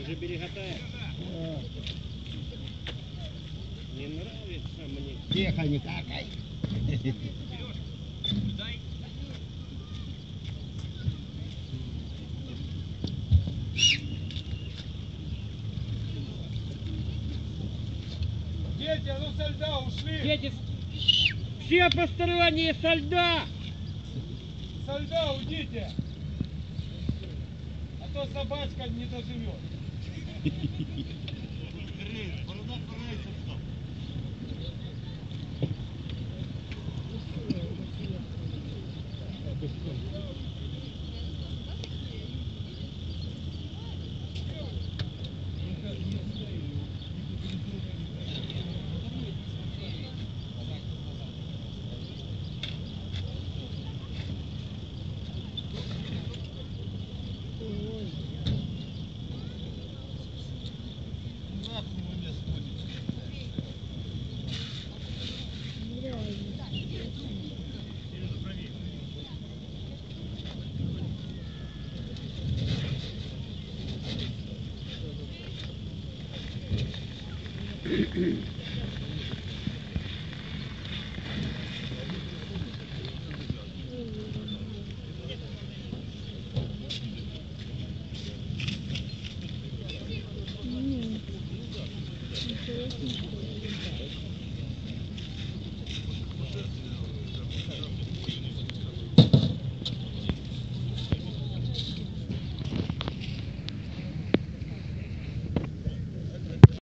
Уже береготая. Не нравится мне. Тихо, не какай. Дети, а ну со льда ушли! Дети, все посторонние со льда! Со льда уйдите! А то собачка не доживет. Mm-hmm.